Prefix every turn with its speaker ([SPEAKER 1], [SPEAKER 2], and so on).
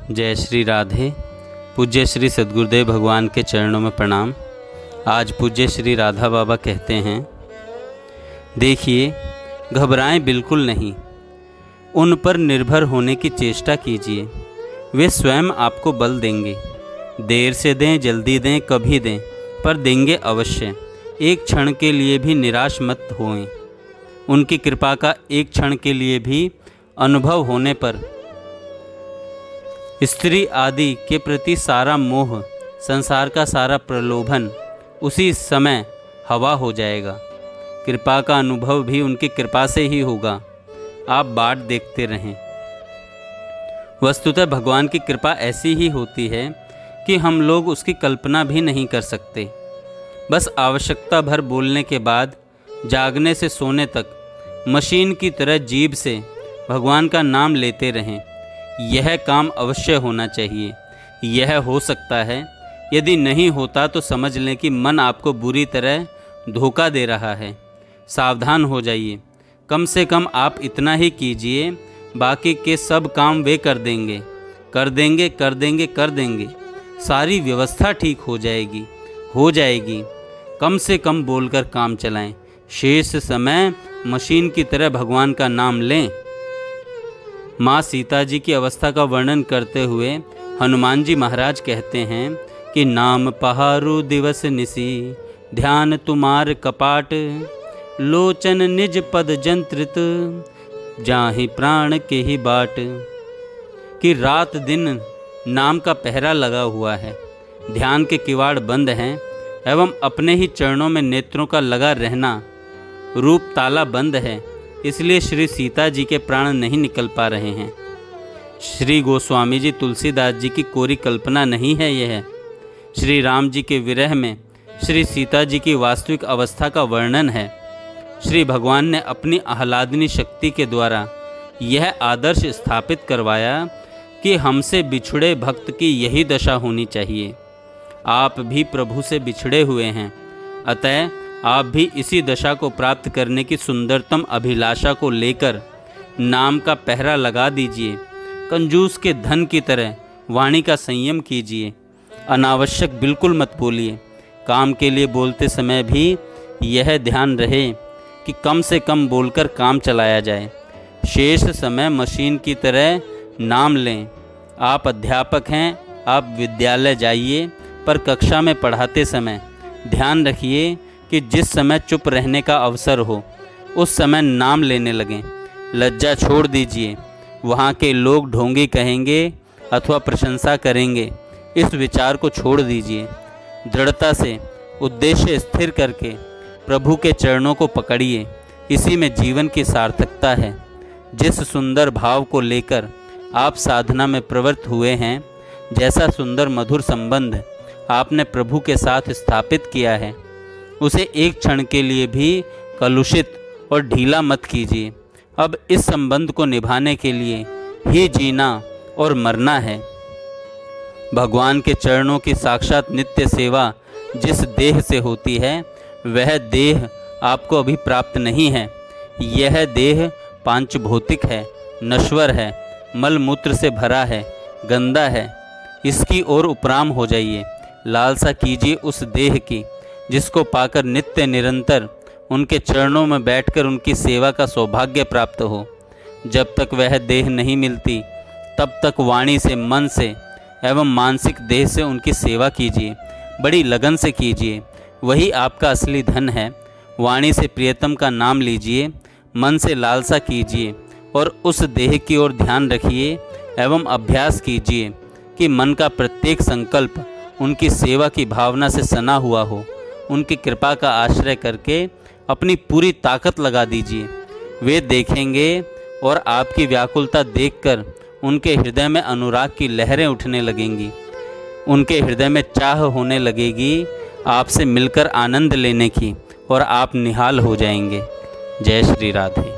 [SPEAKER 1] जय श्री राधे। पूज्य श्री सद्गुरुदेव भगवान के चरणों में प्रणाम। आज पूज्य श्री राधा बाबा कहते हैं, देखिए घबराएं बिल्कुल नहीं, उन पर निर्भर होने की चेष्टा कीजिए, वे स्वयं आपको बल देंगे। देर से दें जल्दी दें कभी दें, पर देंगे अवश्य। एक क्षण के लिए भी निराश मत होएं। उनकी कृपा का एक क्षण के लिए भी अनुभव होने पर स्त्री आदि के प्रति सारा मोह, संसार का सारा प्रलोभन उसी समय हवा हो जाएगा। कृपा का अनुभव भी उनकी कृपा से ही होगा। आप बाट देखते रहें। वस्तुतः भगवान की कृपा ऐसी ही होती है कि हम लोग उसकी कल्पना भी नहीं कर सकते। बस आवश्यकता भर बोलने के बाद जागने से सोने तक मशीन की तरह जीभ से भगवान का नाम लेते रहें। यह काम अवश्य होना चाहिए। यह हो सकता है। यदि नहीं होता तो समझ लें कि मन आपको बुरी तरह धोखा दे रहा है। सावधान हो जाइए। कम से कम आप इतना ही कीजिए, बाकी के सब काम वे कर देंगे, कर देंगे, कर देंगे, कर देंगे। सारी व्यवस्था ठीक हो जाएगी। कम से कम बोलकर काम चलाएं। शेष समय मशीन की तरह भगवान का नाम लें। माँ सीता जी की अवस्था का वर्णन करते हुए हनुमान जी महाराज कहते हैं कि नाम पहारु दिवस निसी, ध्यान तुम्हार कपाट, लोचन निज पद जंत्रित, जाहि प्राण के ही बाट। कि रात दिन नाम का पहरा लगा हुआ है, ध्यान के किवाड़ बंद हैं एवं अपने ही चरणों में नेत्रों का लगा रहना रूप ताला बंद है। इसलिए श्री सीता जी के प्राण नहीं निकल पा रहे हैं। श्री गोस्वामी जी तुलसीदास जी की कोरी कल्पना नहीं है यह। श्री राम जी के विरह में श्री सीता जी की वास्तविक अवस्था का वर्णन है। श्री भगवान ने अपनी आह्लादनी शक्ति के द्वारा यह आदर्श स्थापित करवाया कि हमसे बिछुड़े भक्त की यही दशा होनी चाहिए। आप भी प्रभु से बिछड़े हुए हैं, अतः आप भी इसी दशा को प्राप्त करने की सुंदरतम अभिलाषा को लेकर नाम का पहरा लगा दीजिए। कंजूस के धन की तरह वाणी का संयम कीजिए। अनावश्यक बिल्कुल मत बोलिए। काम के लिए बोलते समय भी यह ध्यान रहे कि कम से कम बोलकर काम चलाया जाए। शेष समय मशीन की तरह नाम लें। आप अध्यापक हैं, आप विद्यालय जाइए, पर कक्षा में पढ़ाते समय ध्यान रखिए कि जिस समय चुप रहने का अवसर हो उस समय नाम लेने लगें। लज्जा छोड़ दीजिए। वहाँ के लोग ढोंगी कहेंगे अथवा प्रशंसा करेंगे, इस विचार को छोड़ दीजिए। दृढ़ता से उद्देश्य स्थिर करके प्रभु के चरणों को पकड़िए। इसी में जीवन की सार्थकता है। जिस सुंदर भाव को लेकर आप साधना में प्रवृत्त हुए हैं, जैसा सुंदर मधुर संबंध आपने प्रभु के साथ स्थापित किया है, उसे एक क्षण के लिए भी कलुषित और ढीला मत कीजिए। अब इस संबंध को निभाने के लिए ही जीना और मरना है। भगवान के चरणों की साक्षात नित्य सेवा जिस देह से होती है, वह देह आपको अभी प्राप्त नहीं है। यह देह पांचभौतिक है, नश्वर है, मल मूत्र से भरा है, गंदा है। इसकी ओर उपराम हो जाइए। लालसा कीजिए उस देह की, जिसको पाकर नित्य निरंतर उनके चरणों में बैठकर उनकी सेवा का सौभाग्य प्राप्त हो। जब तक वह देह नहीं मिलती, तब तक वाणी से, मन से एवं मानसिक देह से उनकी सेवा कीजिए। बड़ी लगन से कीजिए। वही आपका असली धन है। वाणी से प्रियतम का नाम लीजिए, मन से लालसा कीजिए और उस देह की ओर ध्यान रखिए एवं अभ्यास कीजिए कि मन का प्रत्येक संकल्प उनकी सेवा की भावना से सना हुआ हो। उनकी कृपा का आश्रय करके अपनी पूरी ताकत लगा दीजिए। वे देखेंगे और आपकी व्याकुलता देखकर उनके हृदय में अनुराग की लहरें उठने लगेंगी। उनके हृदय में चाह होने लगेगी आपसे मिलकर आनंद लेने की, और आप निहाल हो जाएंगे। जय श्री राधे।